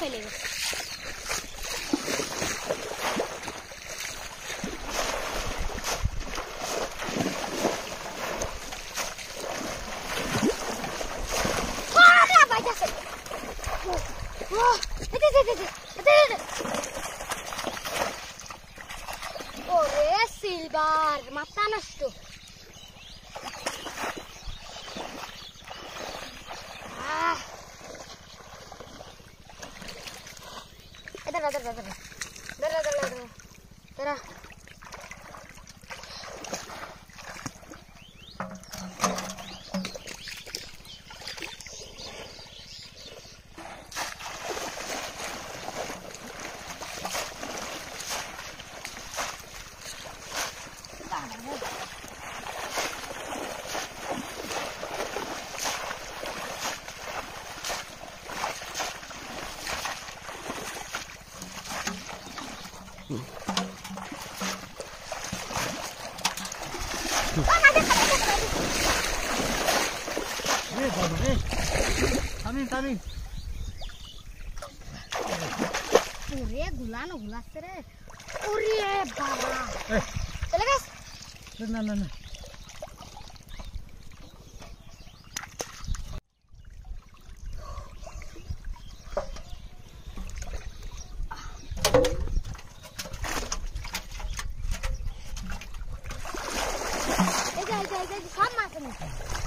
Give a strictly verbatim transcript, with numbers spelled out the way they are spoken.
फैलेगा। সিলভার মাথা নষ্ট। দাঁড়া দাঁড়া দাঁড়া দাঁড়া দাঁড়া দাঁড়া Tamin, tamin. Ure gulano gulaste re. Ure baba. Eh, चले guys. ना ना ना. Ega ega ega sama sama.